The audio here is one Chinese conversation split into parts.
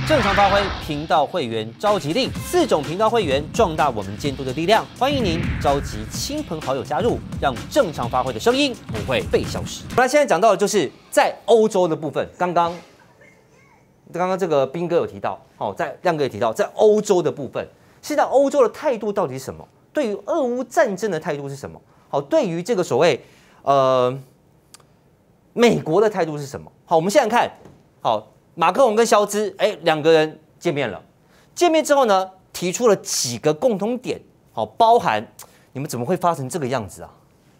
正常发挥频道会员召集令，4种频道会员壮大我们监督的力量。欢迎您召集亲朋好友加入，让正常发挥的声音不会被消失。那现在讲到的就是在欧洲的部分，刚刚这个彬哥有提到，在亮哥也提到，在欧洲的部分，现在欧洲的态度到底是什么？对于俄乌战争的态度是什么？好，对于这个所谓美国的态度是什么？好，我们现在看，好。马克龙跟肖兹，两个人见面了。见面之后呢，提出了几个共同点，好，包含你们怎么会发成这个样子啊？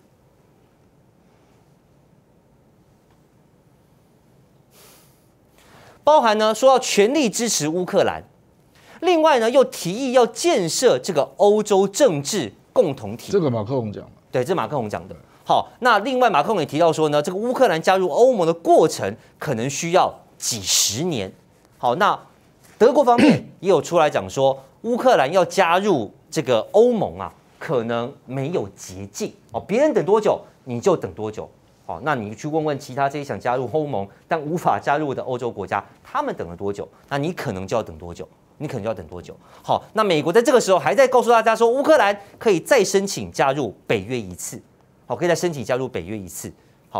包含呢说要全力支持乌克兰，另外呢又提议要建设这个欧洲政治共同体。 这个马克龙讲的， 对，这马克龙讲的。好，那另外马克龙也提到说呢，这个乌克兰加入欧盟的过程可能需要几十年。好，那德国方面也有出来讲说，乌克兰要加入这个欧盟啊，可能没有捷径哦，别人等多久你就等多久。好，那你去问问其他这些想加入欧盟但无法加入的欧洲国家，他们等了多久？那你可能就要等多久？你可能就要等多久？好，那美国在这个时候还在告诉大家说，乌克兰可以再申请加入北约一次。好，可以再申请加入北约一次。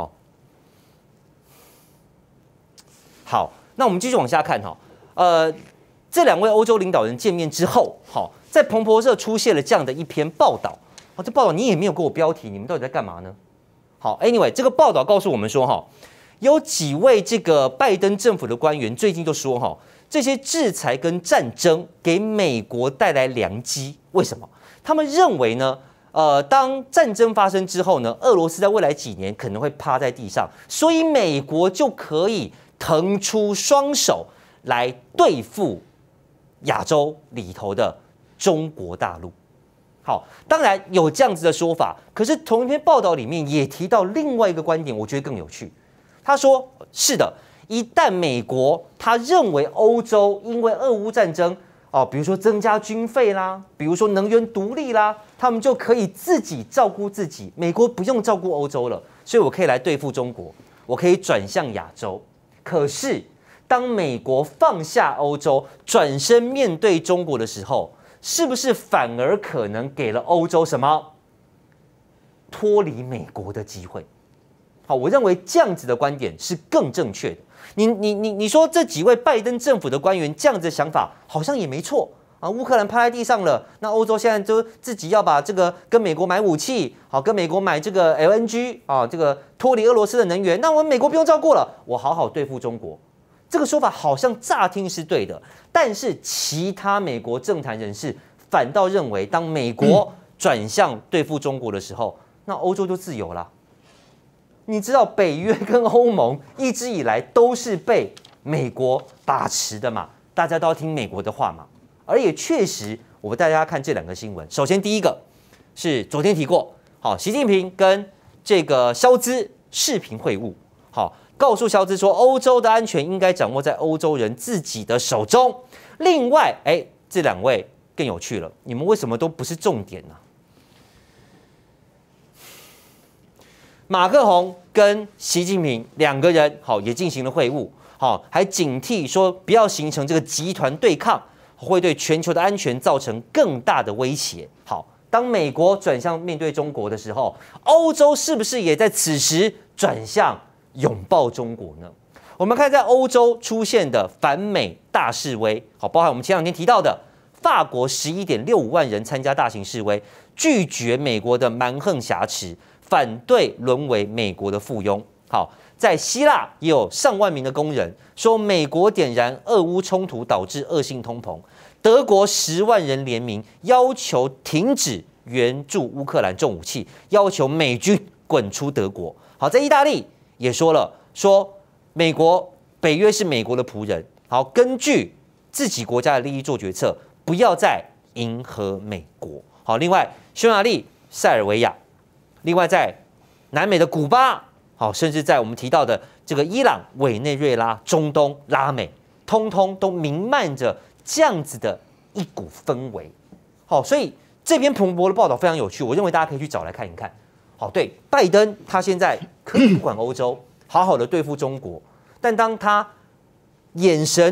好，那我们继续往下看哈。这两位欧洲领导人见面之后，在彭博社出现了这样的一篇报道。这报道你也没有给我标题，你们到底在干嘛呢？好 ，anyway， 这个报道告诉我们说，有几位这个拜登政府的官员最近就说，这些制裁跟战争给美国带来良机。为什么？他们认为呢？当战争发生之后呢，俄罗斯在未来几年可能会趴在地上，所以美国就可以腾出双手来对付亚洲里头的中国大陆。好，当然有这样子的说法，可是同一篇报道里面也提到另外一个观点，我觉得更有趣。他说，是的，一旦美国他认为欧洲因为俄乌战争比如说增加军费啦，比如说能源独立啦，他们就可以自己照顾自己，美国不用照顾欧洲了，所以我可以来对付中国，我可以转向亚洲。可是当美国放下欧洲，转身面对中国的时候，是不是反而可能给了欧洲什么脱离美国的机会？好，我认为这样子的观点是更正确的。你说这几位拜登政府的官员这样子的想法好像也没错啊。乌克兰趴在地上了，那欧洲现在就自己要把这个跟美国买武器，好，跟美国买这个 LNG 啊，这个脱离俄罗斯的能源，那我们美国不用照顾了，我好好对付中国。这个说法好像乍听是对的，但是其他美国政坛人士反倒认为，当美国转向对付中国的时候，那欧洲就自由了。你知道北约跟欧盟一直以来都是被美国把持的嘛，大家都要听美国的话嘛。而也确实，我们带大家看这两个新闻。首先第一个是昨天提过，好，习近平跟这个肖兹视频会晤，好，告诉肖兹说，欧洲的安全应该掌握在欧洲人自己的手中。另外，这两位更有趣了，你们为什么都不是重点呢？马克宏跟习近平两个人也进行了会晤，还警惕说不要形成这个集团对抗，会对全球的安全造成更大的威胁。好，当美国转向面对中国的时候，欧洲是不是也在此时转向拥抱中国呢？我们看在欧洲出现的反美大示威，好，包含我们前两天提到的法国11.65万人参加大型示威，拒绝美国的蛮横挟持，反对沦为美国的附庸。好，在希腊也有上万名的工人说，美国点燃俄乌冲突导致恶性通膨。德国10万人联名要求停止援助乌克兰重武器，要求美军滚出德国。好，在意大利也说了，说美国北约是美国的仆人，好，根据自己国家的利益做决策，不要再迎合美国。好，另外匈牙利、塞尔维亚。另外，在南美的古巴，好，甚至在我们提到的这个伊朗、委内瑞拉、中东、拉美，通通都弥漫着这样子的一股氛围。好，所以这篇彭博的报道非常有趣，我认为大家可以去找来看一看。好，对，拜登他现在可以不管欧洲，好好的对付中国，但当他眼神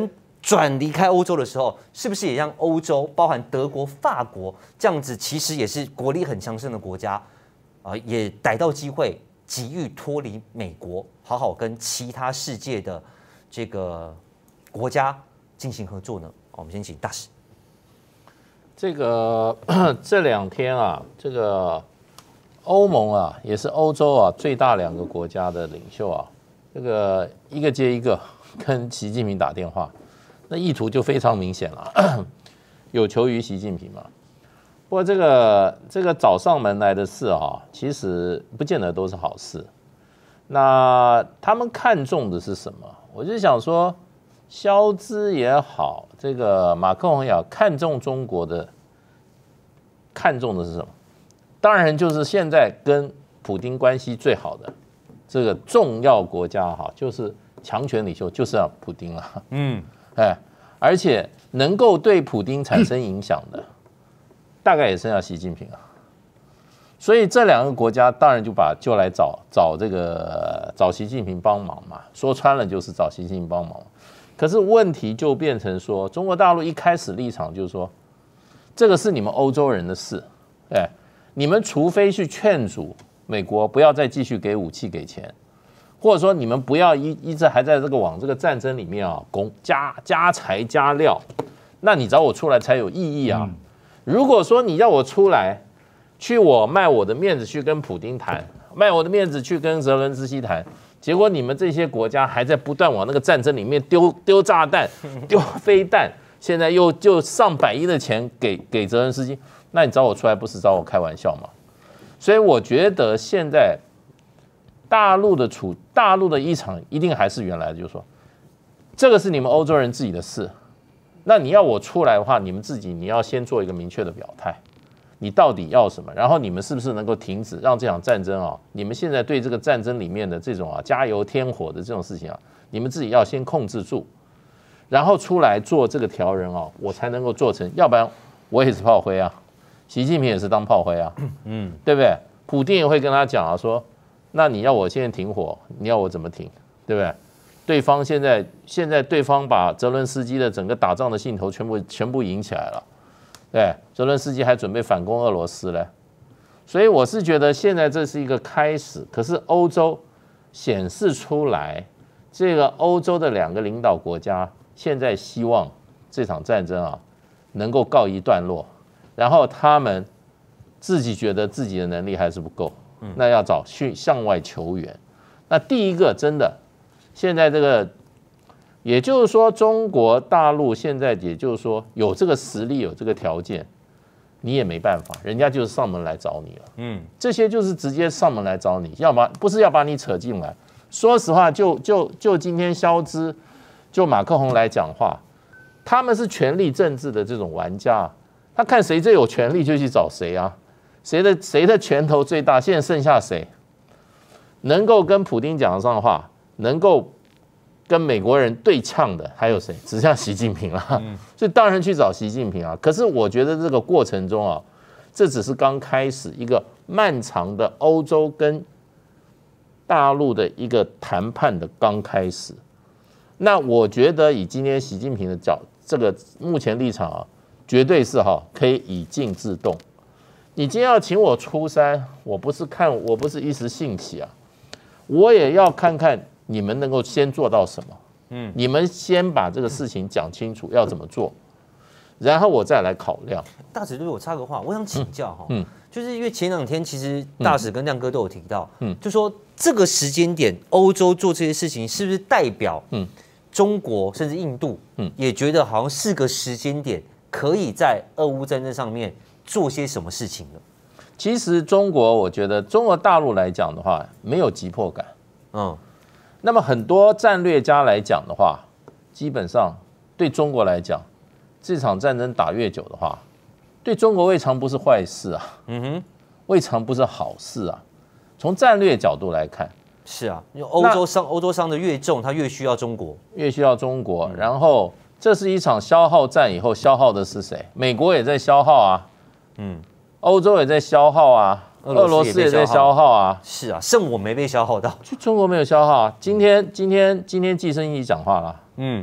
转离开欧洲的时候，是不是也让欧洲，包含德国、法国这样子，其实也是国力很强盛的国家，也逮到机会，急于脱离美国，好好跟其他世界的这个国家进行合作呢？我们先请大使。 这个这2天啊，这个欧盟啊，也是欧洲啊最大2个国家的领袖啊，这个一个接一个跟习近平打电话。那意图就非常明显了，有求于习近平嘛。不过这个找上门来的事啊，其实不见得都是好事。那他们看重的是什么？我就想说，肖兹也好，这个马克龙也好，看重中国的，看重的是什么？当然就是现在跟普丁关系最好的这个重要国家哈，就是强权领袖，就是要普丁了。而且能够对普丁产生影响的，大概也剩下习近平啊。所以这2个国家当然就来找习近平帮忙嘛。说穿了就是找习近平帮忙。可是问题就变成说，中国大陆一开始立场就是说，这个是你们欧洲人的事，你们除非去劝阻美国不要再继续给武器给钱。或者说你们不要一直还在往这个战争里面啊加柴加料，那你找我出来才有意义啊。如果说你要我出来我卖我的面子去跟普丁谈，卖我的面子去跟泽伦斯基谈，结果你们这些国家还在不断往那个战争里面丢炸弹、丢飞弹，现在又就上百亿的钱给泽伦斯基，那你找我出来不是找我开玩笑吗？所以我觉得现在。大陆的立场一定还是原来的，就是说，这个是你们欧洲人自己的事。那你要我出来的话，你要先做一个明确的表态，你到底要什么？然后你们是不是能够停止让这场战争啊？你们现在对这个战争里面的这种加油添火的这种事情啊，你们自己要先控制住，然后出来做这个调人啊，我才能够做成。要不然我也是炮灰啊，习近平也是当炮灰啊，对不对？普丁也会跟他讲啊，说。那你要我现在停火，你要我怎么停，对不对？对方现在对方把泽伦斯基的整个打仗的兴头全部引起来了，对，泽伦斯基还准备反攻俄罗斯嘞，所以我是觉得现在这是一个开始，可是欧洲显示出来，这个欧洲的2个领导国家现在希望这场战争啊能够告一段落，然后他们自己觉得自己的能力还是不够。那要向外求援。那第一个真的，现在这个，也就是说，中国大陆现在也就是说有这个实力，有这个条件，你也没办法，人家就是上门来找你了。这些就是直接上门来找你，不是要把你扯进来。说实话，就今天肖兹，就马克宏来讲话，他们是权力政治的这种玩家，他看谁最有权力就去找谁啊。谁的拳头最大？现在剩下谁能够跟普丁讲得上话，能够跟美国人对呛的还有谁？只剩下习近平了。所以当然去找习近平啊。可是我觉得这个过程中啊，这只是刚开始一个漫长的欧洲跟大陆的一个谈判的刚开始。那我觉得以今天习近平的这个目前立场啊，绝对是可以以静制动。你今天要请我出山，我不是一时兴起啊，我也要看看你们能够先做到什么。你们先把这个事情讲清楚要怎么做，然后我再来考量。 大使，对我插个话，我想请教就是因为前2天其实大使跟亮哥都有提到，就说这个时间点欧洲做这些事情，是不是代表中国甚至印度也觉得好像是个时间点，可以在俄乌战争上面做些什么事情呢？ 其实我觉得中国大陆来讲的话，没有急迫感。那么很多战略家来讲的话，基本上对中国来讲，这场战争打越久的话，对中国未尝不是坏事啊。未尝不是好事啊。从战略角度来看， 是啊，因为欧洲伤的越重，它越需要中国， 然后这是一场消耗战，以后消耗的是谁？美国也在消耗啊。欧洲也在消耗啊，俄罗斯也在消耗啊。 是啊，剩我没被消耗到， 就中国没有消耗啊。今天季胜一讲话了，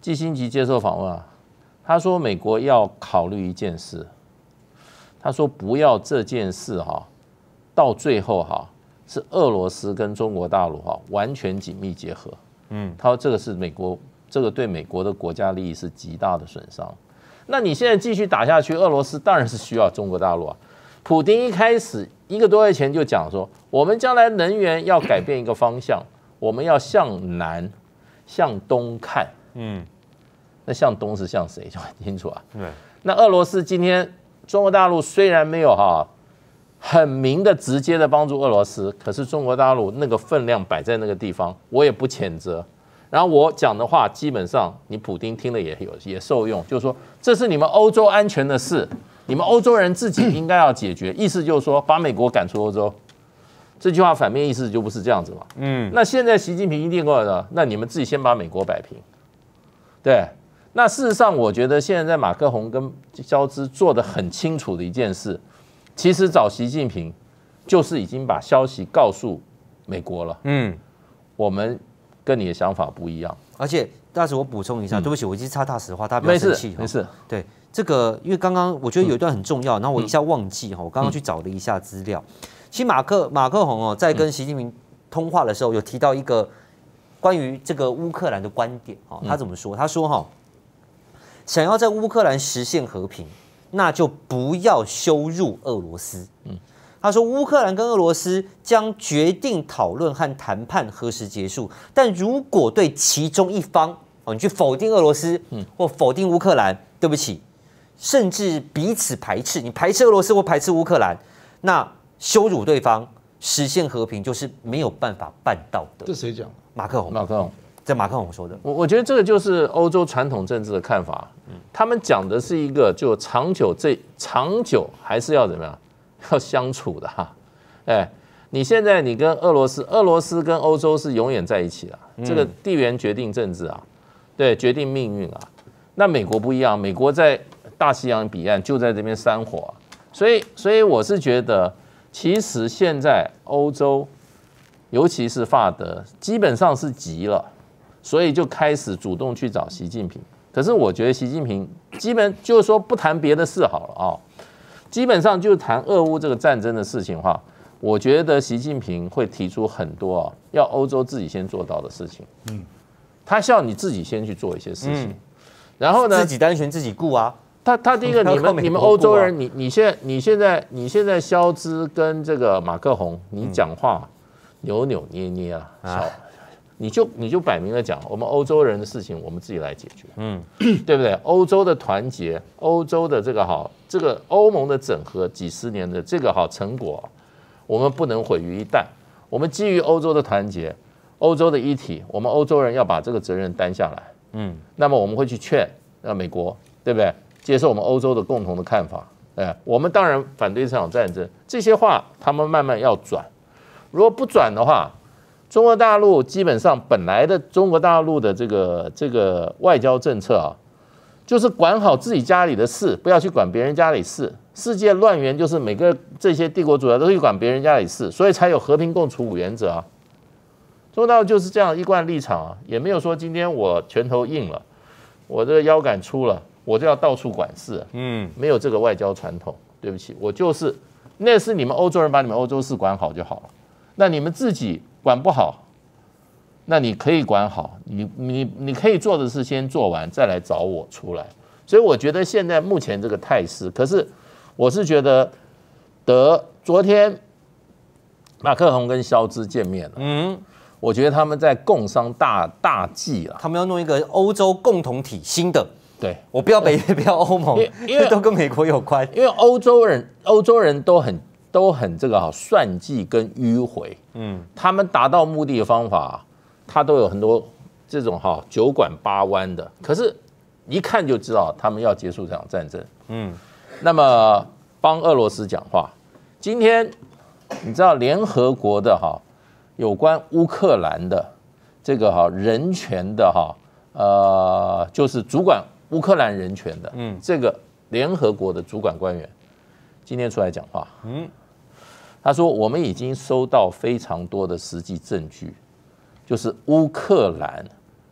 季辛吉接受访问啊，他说美国要考虑一件事，他说不要这件事到最后是俄罗斯跟中国大陆完全紧密结合。他说这个是美国，这个对美国的国家利益是极大的损伤。那你现在继续打下去，俄罗斯当然是需要中国大陆啊。普丁一开始1个多月前就讲说，我们将来能源要改变一个方向，我们要向南、向东看。那向东是向谁就很清楚啊。那俄罗斯今天中国大陆虽然没有很明的直接的帮助俄罗斯，可是中国大陆那个分量摆在那个地方，我也不谴责。然后我讲的话，基本上你普丁听了也受用，就是说这是你们欧洲安全的事，你们欧洲人自己应该要解决。意思就是说把美国赶出欧洲。这句话反面意思就不是这样子嘛。那现在习近平一定过来了，那你们自己先把美国摆平。对。那事实上，我觉得现在马克宏跟肖兹做得很清楚的一件事，其实找习近平就是已经把消息告诉美国了。我们跟你的想法不一样。 而且大使，我补充一下，对不起，我一直插大实话，大家不要生气。 没事。 对这个，因为刚刚我觉得有一段很重要，然后我一下忘记我刚刚去找了一下资料。其实马克宏在跟习近平通话的时候，有提到一个关于这个乌克兰的观点他怎么说？他说想要在乌克兰实现和平，那就不要羞辱俄罗斯。他说，乌克兰跟俄罗斯将决定讨论和谈判何时结束，但如果对其中一方你去否定俄罗斯，或否定乌克兰，对不起，甚至彼此排斥，你排斥俄罗斯或排斥乌克兰，那羞辱对方，实现和平就是没有办法办到的。 这谁讲？ 马克宏。这马克宏说的， 我觉得这个就是欧洲传统政治的看法。他们讲的是一个就长久还是要怎么样，要相处的你现在你跟俄罗斯跟欧洲是永远在一起的，这个地缘决定政治对，决定命运那美国不一样，美国在大西洋彼岸就在这边山火所以我是觉得，其实现在欧洲，尤其是法德，基本上是急了。所以就开始主动去找习近平，可是我觉得习近平基本就是说不谈别的事好了基本上就谈俄乌这个战争的事情的话，我觉得习近平会提出很多要欧洲自己先做到的事情。他需要你自己先去做一些事情，然后呢， 自己单权自己顾他第一个，你们欧洲人，你现在肖兹跟这个马克宏，你讲话扭扭捏捏你就摆明了讲，我们欧洲人的事情我们自己来解决，对不对？欧洲的团结，欧洲的这个欧盟的整合几十年的这个成果，我们不能毁于一旦。我们基于欧洲的团结，欧洲的一体，我们欧洲人要把这个责任担下来。那么我们会去劝美国，对不对？接受我们欧洲的共同的看法。我们当然反对这场战争，这些话他们慢慢要转。如果不转的话，中国大陆基本上本来的中国大陆的这个外交政策就是管好自己家里的事，不要去管别人家里事。世界乱源就是每个这些帝国主义都去管别人家里事，所以才有和平共处5原则中国大陆就是这样一贯立场也没有说今天我拳头硬了，我这个腰杆粗了，我就要到处管事。没有这个外交传统。对不起，我就是那是你们欧洲人把你们欧洲事管好就好了。那你们自己管不好，那你可以管好，你可以做的事先做完，再来找我出来。所以我觉得现在目前这个态势，可是我是觉得昨天马克宏跟肖兹见面了，我觉得他们在共商大计了， 他们要弄一个欧洲共同体新的。 对， 我不要不要欧盟，因为都跟美国有关。 因为欧洲人都很这个算计跟迂回，他们达到目的的方法，他都有很多这种九拐八弯的，可是一看就知道他们要结束这场战争。那么帮俄罗斯讲话，今天你知道联合国的有关乌克兰的这个人权的就是主管乌克兰人权的这个联合国的主管官员今天出来讲话，他说我们已经收到非常多的实际证据，就是乌克兰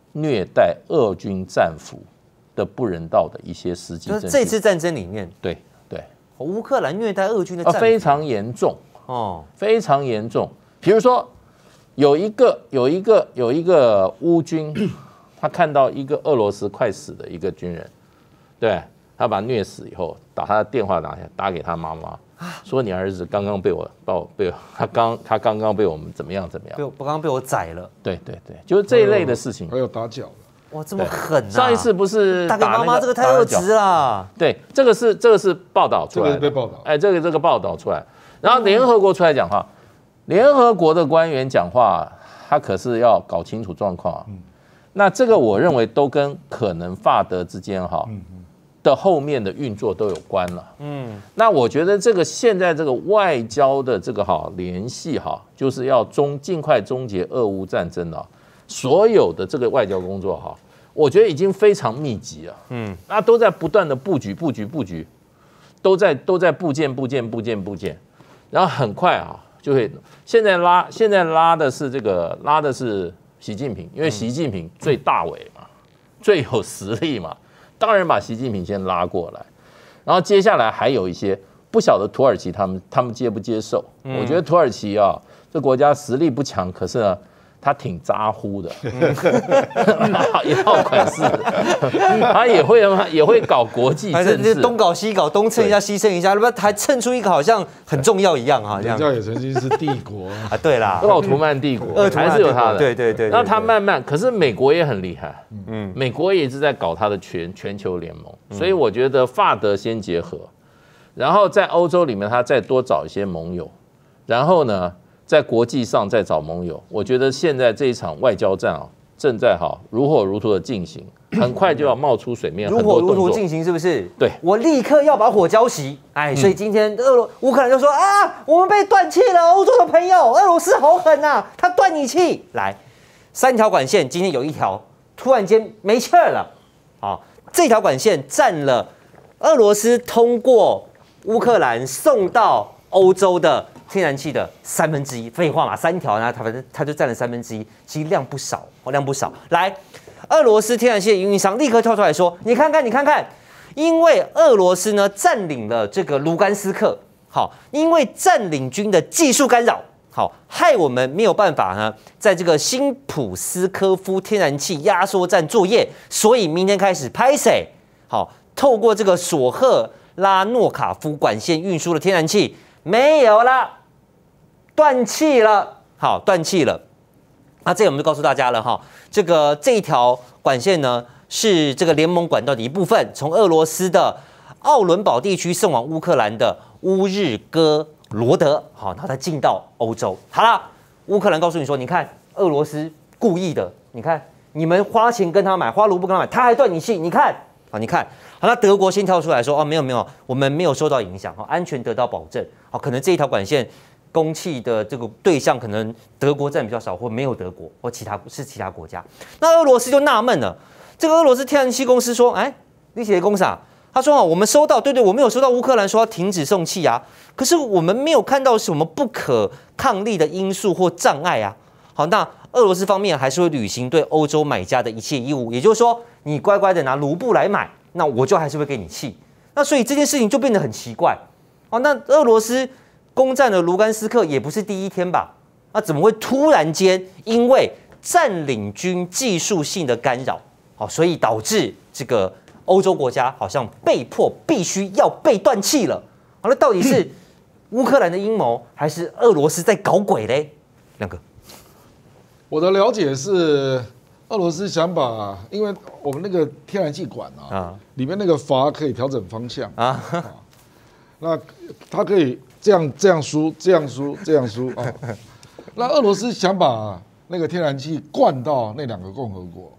虐待俄军战俘的不人道的一些实际证据。 这次战争里面， 对， 乌克兰虐待俄军的战俘非常严重哦， 非常严重。比如说，有一个乌军，他看到一个俄罗斯快死的一个军人，对。他把他虐死以后，把他的电话打给他妈妈，说你儿子刚刚他刚刚被我们怎么样， 刚刚被我宰了。 对，就是这一类的事情。 还有打脚的， 哇，这么狠啊！ 上一次不是打给妈妈，这个太恶质啦。 对，这个是报道出来的， 这个被报道。 哎，这个报道出来，然后联合国出来讲话，联合国的官员讲话，他可是要搞清楚状况啊。那这个我认为都跟可能法德之间的后面的运作都有关了。那我觉得这个现在这个外交的这个联系就是要尽快终结俄乌战争了。所有的这个外交工作我觉得已经非常密集了。那都在不断的布局，都在部件，然后很快就会现在拉的是习近平，因为习近平最大尾嘛，最有实力嘛。当然把习近平先拉过来，然后接下来还有一些不晓得土耳其他们接不接受。我觉得土耳其这国家实力不强，可是呢他挺咋呼的，一套款式，他也会搞国际政治， 东搞西搞，东蹭一下西蹭一下，不还蹭出一个好像很重要一样人家也曾经是帝国啊，对啦， 奥图曼帝国还是有他的， 对。 那他慢慢，可是美国也很厉害，美国也是在搞他的全球联盟，所以我觉得法德先结合，然后在欧洲里面他再多找一些盟友，然后呢，在国际上再找盟友。我觉得现在这一场外交战正在如火如荼的进行，很快就要冒出水面， 如火如荼进行，是不是？ 对， 我立刻要把火浇熄。所以今天乌克兰就说我们被断气了，欧洲的朋友，俄罗斯好狠啊，他断你气。来，3条管线，今天有一条突然间没气儿了。这条管线占了俄罗斯通过乌克兰送到欧洲的天然气的1/3，废话嘛，3条呢，它就占了1/3，其实量不少，量不少。来，俄罗斯天然气的运营商立刻跳出来说：“你看看，因为俄罗斯呢占领了这个卢甘斯克，因为占领军的技术干扰，害我们没有办法呢，在这个新普斯科夫天然气压缩站作业，所以明天开始拍谁？透过这个索赫拉诺卡夫管线运输的天然气没有了。”断气了，断气了。那这我们就告诉大家了这一条管线呢是这个联盟管道的一部分，从俄罗斯的奥伦堡地区送往乌克兰的乌日戈罗德，然后再进到欧洲。好了，乌克兰告诉你说，你看俄罗斯故意的，你看你们花钱跟他买，花卢布跟他买，他还断你气，你看，你看。好，那德国先跳出来说，没有，我们没有受到影响，安全得到保证。可能这一条管线供气的这个对象可能德国占比较少，或没有德国，或其他国家。那俄罗斯就纳闷了，这个俄罗斯天然气公司说，你写的公司他说我们收到，对，我们有收到乌克兰说要停止送气啊，可是我们没有看到什么不可抗力的因素或障碍啊。好，那俄罗斯方面还是会履行对欧洲买家的一切义务，也就是说，你乖乖的拿卢布来买，那我就还是会给你气。那所以这件事情就变得很奇怪。那俄罗斯攻占了卢甘斯克也不是第一天吧？那怎么会突然间因为占领军技术性的干扰，所以导致这个欧洲国家好像被迫必须要被断气了？那到底是乌克兰的阴谋，还是俄罗斯在搞鬼嘞？亮哥， 我的了解是，俄罗斯想把，因为我们那个天然气管里面那个阀可以调整方向那它可以这样输，这样输。那俄罗斯想把那个天然气灌到那2个共和国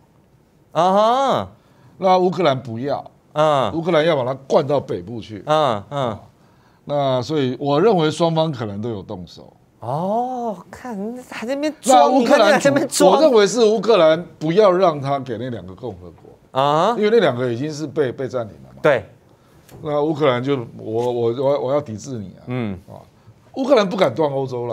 那乌克兰不要，乌克兰要把它灌到北部去，那所以我认为双方可能都有动手。 看还在那边装， 那乌克兰在那边装， 我认为是乌克兰不要让他给那2个共和国因为那2个已经是被占领了嘛。 对。 那乌克兰就我要抵制你乌克兰不敢断欧洲啦，因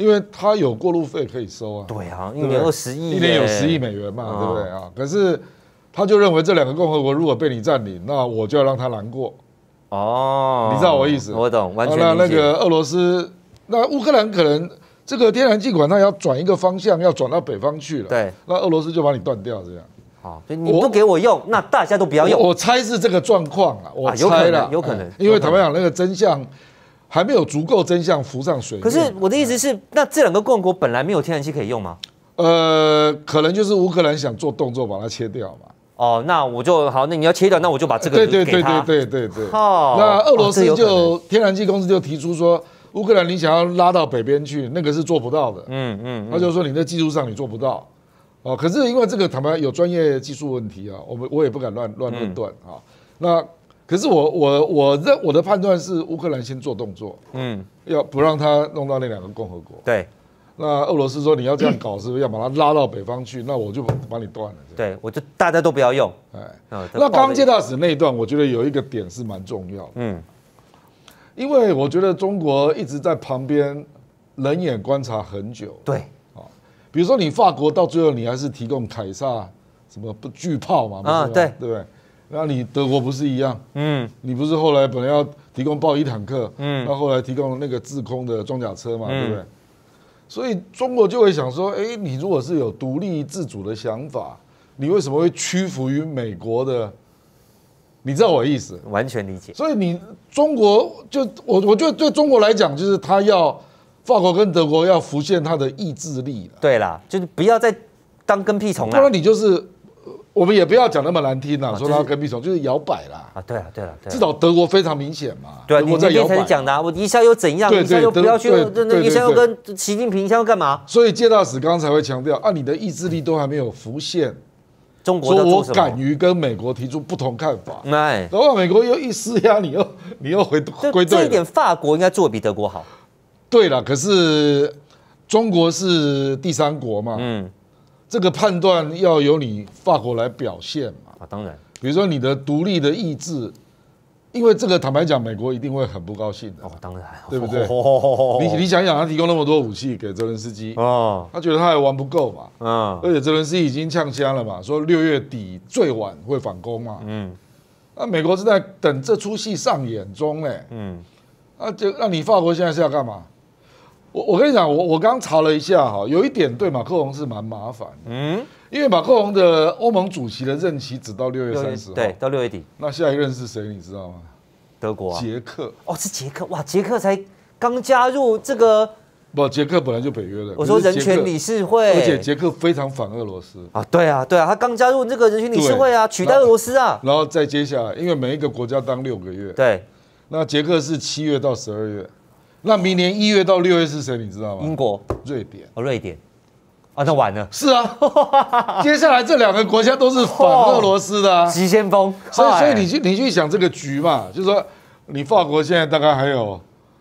因为它有过路费可以收啊。 对啊，一年20亿， 一年有10亿美元嘛，对不对啊？可是他就认为这2个共和国如果被你占领，那我就要让他难过。 哦， 你知道我意思？ 我懂，完全理解。 那个俄罗斯，那乌克兰可能这个天然气管它要转一个方向，要转到北方去了。 对， 那俄罗斯就把你断掉，这样。 好，所以你不给我用，那大家都不要用。 我猜是这个状况啊，我猜了， 有可能， 因为坦白讲，那个真相还没有足够真相浮上水面。 可是我的意思是，那这2个共和国本来没有天然气可以用吗？ 可能就是乌克兰想做动作把它切掉嘛。 哦，那我就好，那你要切掉，那我就把这个给他。 对。那俄罗斯天然气公司就提出说，乌克兰你想要拉到北边去，那个是做不到的。他就说你在技术上你做不到。哦，可是因为这个坦白有专业技术问题啊，我也不敢乱论断啊。那可是我的判断是乌克兰先做动作，要不让他弄到那2个共和国。 对。 那俄罗斯说你要这样搞，是不是要把它拉到北方去？那我就把你断了。 对，我就大家都不要用。 那刚刚介大使那一段，我觉得有一个点是蛮重要的。因为我觉得中国一直在旁边冷眼观察很久。 对。 比如说你法国到最后你还是提供凯撒什么巨炮嘛？ 对不对？那你德国不是一样？你不是后来本来要提供豹1坦克，那后来提供那个制空的装甲车嘛，对不对？所以中国就会想说，你如果是有独立自主的想法，你为什么会屈服于美国的？你知道我的意思？ 完全理解。 所以你中国我觉得对中国来讲，就是他要法国跟德国要浮现他的意志力了。 对啦，就是不要再当跟屁虫了。 不然你就是。我们也不要讲那么难听啦，说他跟屁虫就是摇摆啦。 对了， 至少德国非常明显嘛。 对啊，你那天才讲的，我一下又怎样，一下又不要去，一下又跟习近平，一下又干嘛？ 所以介大使刚才会强调，你的意志力都还没有浮现， 中国说我敢于跟美国提出不同看法， 然后美国又一施压，你又归队。 这一点法国应该做得比德国好。 对了，可是中国是第3国嘛，这个判断要由你法国来表现嘛？ 当然， 比如说你的独立的意志，因为这个坦白讲，美国一定会很不高兴的。 当然， 对不对？你想想，他提供那么多武器给泽连斯基，他觉得他还玩不够嘛，而且泽连斯基已经呛瞎了嘛，说6月底最晚会反攻嘛，那美国是在等这出戏上演中嘞，就让你法国现在是要干嘛？我跟你讲，我刚查了一下哈，有一点对马克龙是蛮麻烦，因为马克龙的欧盟主席的任期只到6月30号， 对，到6月底。 那下一任是谁？你知道吗？ 德国啊， 捷克。 是捷克，哇，捷克才刚加入这个， 不，捷克本来就北约的。 我说人权理事会， 而且捷克非常反俄罗斯啊，对啊，他刚加入这个人权理事会啊，取代俄罗斯啊。 然后再接下来，因为每一个国家当6个月， 对， 那捷克是7月到12月。那明年1月到6月是谁？你知道吗？ 英国、 瑞典。 瑞典，那完了。 是啊，接下来这2个国家都是反俄罗斯的啊， 急先锋。 所以你去想这个局嘛，就是说你法国现在大概还有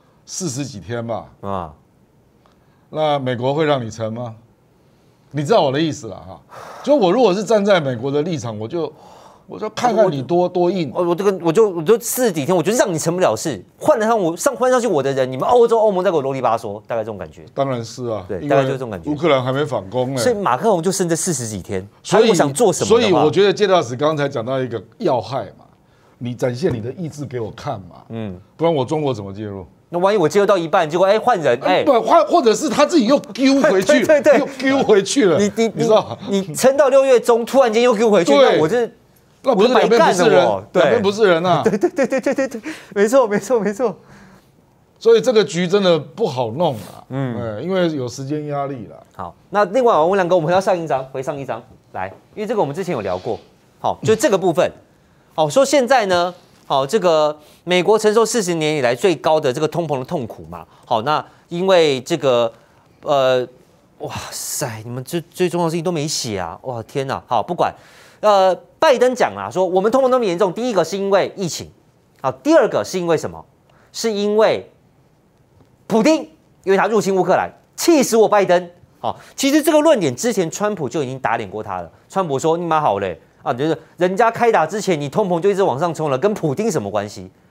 40几天吧，那美国会让你撑吗？你知道我的意思了哈。就我如果是站在美国的立场，我就看看你多硬。 我就40几天，我就让你成不了事，换上去我的人，你们欧盟再给我啰里吧嗦，大概这种感觉。 当然是啊， 对，大概就是这种感觉。 乌克兰还没反攻呢， 所以马克龙就剩这40几天，所以我想做什么？ 所以我觉得介大使刚才讲到一个要害嘛，你展现你的意志给我看嘛，不然我中国怎么介入？ 那万一我介入到一半，结果换人， 不或者是他自己又丢回去， 对， 又丢回去了，你知道？ 你撑到6月中，突然间又丢回去，那我这。 那不是两边不是人，两边不是人啊！ 对，没错。 所以这个局真的不好弄啊，因为有时间压力了。 好，那另外我们2个，我们回到上一章来，因为这个我们之前有聊过，好，就这个部分，好，说现在呢，好，这个美国承受40年以来最高的这个通膨的痛苦嘛，好，那因为这个哇塞，你们最重要的事情都没写啊，哇天哪，好，不管。拜登讲啦，说我们通膨那么严重，第一个是因为疫情，好，第二个是因为什么？是因为普丁，因为他入侵乌克兰，气死我拜登。好，其实这个论点之前川普就已经打脸过他了。川普说你妈好嘞啊，就是人家开打之前你通膨就一直往上冲了，跟普丁什么关系？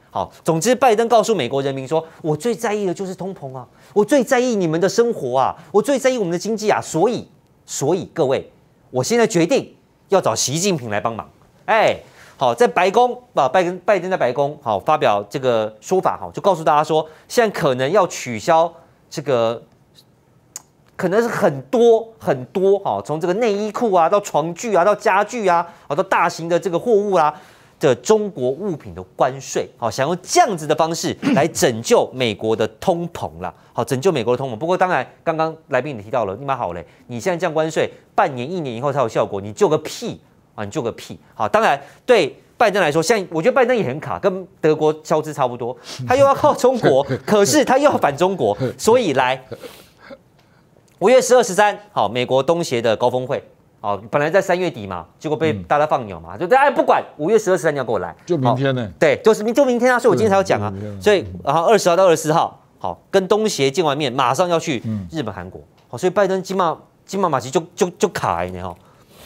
好，总之拜登告诉美国人民说，我最在意的就是通膨啊，我最在意你们的生活啊，我最在意我们的经济啊，所以各位，我现在决定要找习近平来帮忙。好，在白宫拜登在白宫好发表这个说法，好，就告诉大家说，现在可能要取消这个，可能是很多好，从这个内衣裤啊，到床具啊，到家具啊，好，到大型的这个货物啊的中国物品的关税，好，想用这样子的方式来拯救美国的通膨啦，好，拯救美国的通膨。不过当然，刚刚来宾你提到了，你妈好嘞，你现在降关税，半年、1年以后才有效果，你救个屁！你救个屁！好，当然对拜登来说，现在我觉得拜登也很卡，跟德国肖兹差不多，他又要靠中国，可是他又要反中国，所以来5月12、13，好，美国东协的高峰会，好，本来在3月底嘛，结果被大家放鸟嘛，就不管5月12、13你要给我来， 就明天呢？ 对，就明天啊，所以我今天才要讲啊，所以然后20号到24号，好，跟东协见完面，马上要去日本、韩国，好，所以拜登金马马奇就卡呢哈。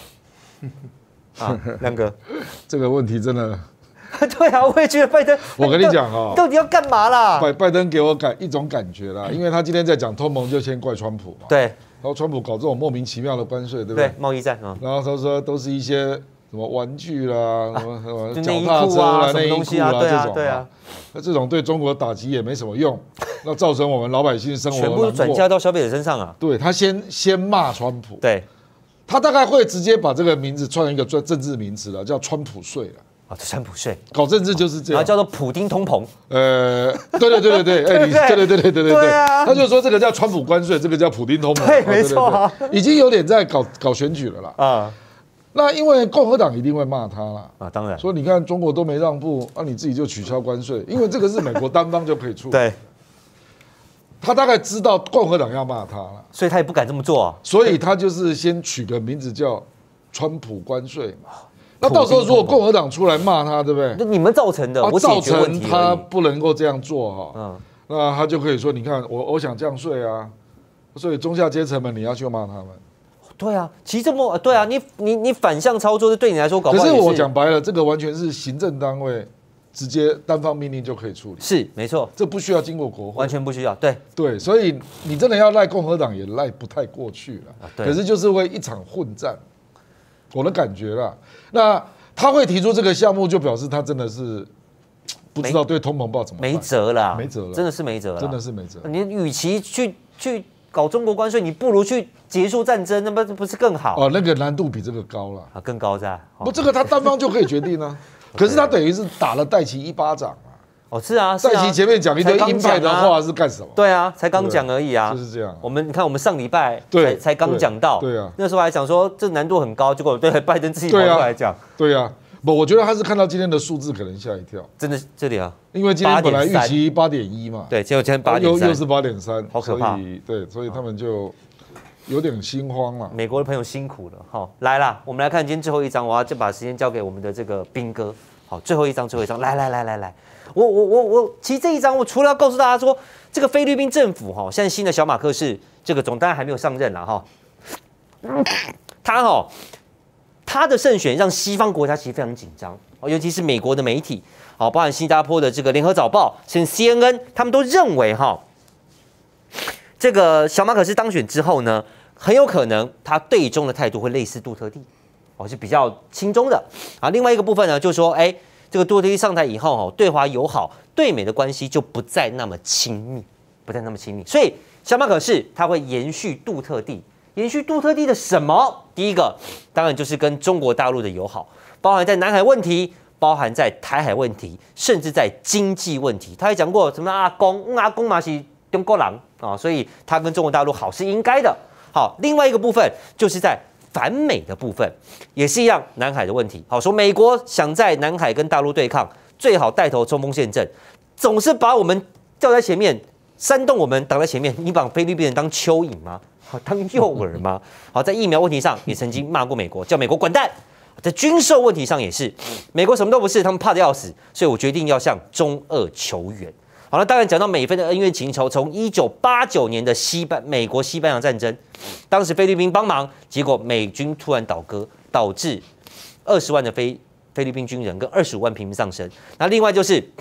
亮哥， 这个问题真的， 对啊，我也觉得拜登， 我跟你讲啊， 到底要干嘛啦？ 拜登给我一种感觉啦，因为他今天在讲通膨，就先怪川普嘛， 对， 然后川普搞这种莫名其妙的关税，对不对？ 对，贸易战啊， 然后他说都是一些什么玩具啦，什么就脚踏车啦、 内衣裤啊这种， 对啊， 那这种对中国打击也没什么用，那造成我们老百姓生活全部转嫁到消费者身上啊。 对他先骂川普， 对。 他大概会直接把这个名字创一个政治名词了，叫川普税了。 啊，川普税， 搞政治就是这样， 然后叫做普丁通膨。 对，对啊，他就说这个叫川普关税，这个叫普丁通膨。 对，没错， 已经有点在搞选举了啦。啊，那因为共和党一定会骂他啦。啊， 当然， 说你看中国都没让步，那你自己就取消关税，因为这个是美国单方就可以处理。 对。 他大概知道共和党要骂他了， 所以他也不敢这么做啊。 所以他就是先取个名字叫川普关税嘛。那到时候如果共和党出来骂他，对不对？ 那你们造成的，我造成他不能够这样做哈。那他就可以说，你看我想降税啊，所以中下阶层们你要去骂他们。 对啊，其实这么对啊，你反向操作，对你来说搞不好也是。 可是我讲白了，这个完全是行政单位。直接单方命令就可以处理， 是没错， 这不需要经过国会， 完全不需要。对， 所以你真的要赖共和党也赖不太过去了。可是就是会一场混战，我的感觉啦。那他会提出这个项目，就表示他真的是不知道对通膨报怎么办， 没辙了，真的是没辙了， 真的是没辙。 你与其去搞中国关税，你不如去结束战争，那不是更好？ 哦，那个难度比这个高了啊，更高在不，这个他单方就可以决定呢。可是他等于是打了戴奇一巴掌啊！ 哦，是啊， 戴奇前面讲一堆鹰派的话是干什么？ 对啊，才刚讲而已啊， 就是这样。 你看我们上礼拜才刚讲到， 对啊， 那时候还讲说这难度很高，结果对拜登自己跑出来讲， 对啊，我觉得他是看到今天的数字可能吓一跳， 真的这里啊， 因为今天本来预期8.1嘛， 对，结果今天8.3， 又是8.3， 好可怕。 所以他们就有点心慌了。 美国的朋友辛苦了，好，来啦，我们来看今天最后一章，我要就把时间交给我们的这个兵哥。好，最后一章，来，我，其实这一章我除了要告诉大家说，这个菲律宾政府哈，现在新的小马克思这个总当然还没有上任啦哈，他的胜选让西方国家其实非常紧张，尤其是美国的媒体，好，包含新加坡的这个联合早报，甚至 CNN， 他们都认为哈，这个小马可斯当选之后呢，很有可能他对中的态度会类似杜特地。是比较亲中的啊。另外一个部分呢，就是说，这个杜特地上台以后，对华友好，对美的关系就不再那么亲密，所以小马可是他会延续杜特地的什么？第一个当然就是跟中国大陆的友好，包含在南海问题，包含在台海问题，甚至在经济问题。他还讲过什么阿公嘛是中国人啊，所以他跟中国大陆好是应该的。好，另外一个部分就是在反美的部分也是一样，南海的问题。好，说美国想在南海跟大陆对抗，最好带头冲锋陷阵，总是把我们吊在前面，煽动我们挡在前面。你把菲律宾人当蚯蚓吗？好，当诱饵吗？好，在疫苗问题上也曾经骂过美国，叫美国滚蛋。在军售问题上也是，美国什么都不是，他们怕得要死，所以我决定要向中俄求援。好了，当然讲到美菲的恩怨情仇，从1989年的美国西班牙战争，当时菲律宾帮忙，结果美军突然倒戈，导致20万的菲律宾军人跟25万平民丧生。那另外就是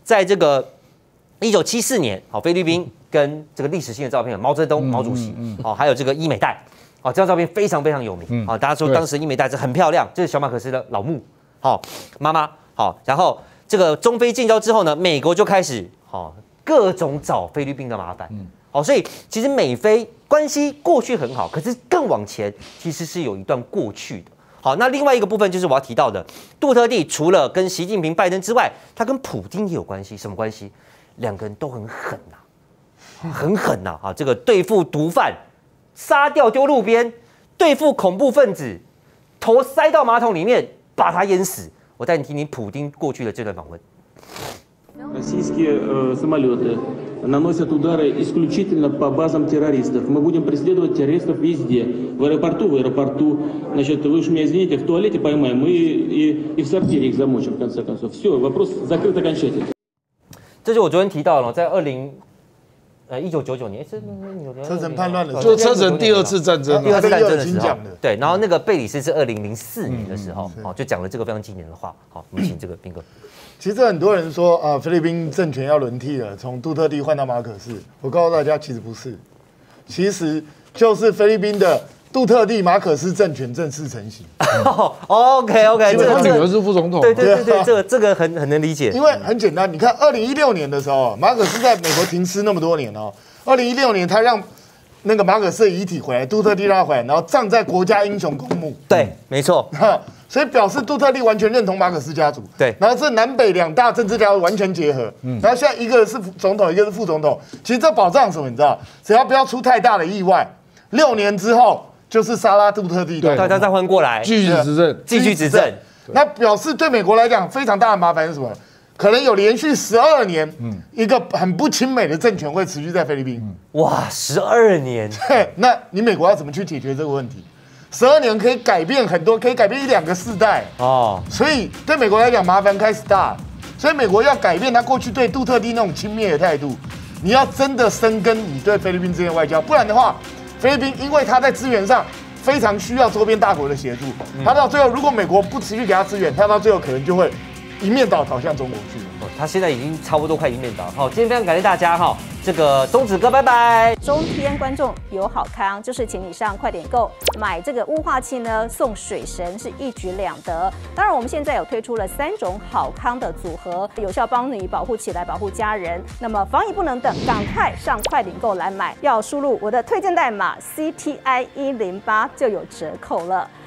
在这个1974年，好，菲律宾跟这个历史性的照片，毛泽东、毛主席，哦，还有这个伊美代，哦，这张照片非常非常有名，啊，大家说当时伊美代是很漂亮，这是小马可斯的老母，好，妈妈，好，然后这个中菲建交之后呢，美国就开始，好，各种找菲律宾的麻烦，好，所以其实美菲关系过去很好，可是更往前其实是有一段过去的。好，那另外一个部分就是我要提到的，杜特地除了跟习近平、拜登之外，他跟普丁也有关系，什么关系？两个人都很狠呐，很狠呐！啊，这个对付毒贩，杀掉丢路边；对付恐怖分子，头塞到马桶里面把他淹死。我带你听听普丁过去的这段访问。 Российские самолеты наносят удары исключительно по базам террористов. Мы будем преследовать террористов везде. В аэропорту. Значит, вы уж меня извините, в туалете поймаем и в сортире их замочим, в конце концов. Все, вопрос закрыт окончательно. 这就我昨天提到了，在1999年， 车臣叛乱的， 就车臣第二次战争， 第二次战争的时候，对，然后那个贝里斯是2004年的时候，就讲了这个非常经典的话。好，我们请这个彬哥。 其实很多人说菲律宾政权要轮替了，从杜特地换到马可斯。我告诉大家，其实不是，其实就是菲律宾的杜特地马可斯政权正式成型。 OK， 因为他女儿是副总统。 对，这个很能理解。 因为很简单，你看2016年的时候，马可斯在美国停尸那么多年哦，2016年他让那个马可斯的遗体回来，杜特地让他回来，然后葬在国家英雄公墓。 对，没错。 所以表示杜特地完全认同马可斯家族。 对， 然后这南北两大政治家族完全结合。然后现在一个是总统，一个是副总统。其实这保障什么？你知道，只要不要出太大的意外，6年之后就是沙拉杜特地， 大家再换过来， 继续执政。 那表示对美国来讲非常大的麻烦是什么？可能有连续12年，一个很不亲美的政权会持续在菲律宾。 哇，12年！ 对，那你美国要怎么去解决这个问题？12年可以改变很多，可以改变1-2个世代哦。所以对美国来讲，麻烦开始大。所以美国要改变他过去对杜特地那种轻蔑的态度，你要真的深耕你对菲律宾之间的外交，不然的话，菲律宾因为他在资源上非常需要周边大国的协助，他到最后如果美国不持续给他资源，他到最后可能就会一面倒倒向中国去了。 他现在已经差不多快一面倒。好，今天非常感谢大家哈。这个中指哥，拜拜。中天观众有好康，就是请你上快点购买这个雾化器呢，送水神是一举两得。当然，我们现在有推出了3种好康的组合，有效帮你保护起来，保护家人。那么防疫不能等，赶快上快点购来买，要输入我的推荐代码 CTI108就有折扣了。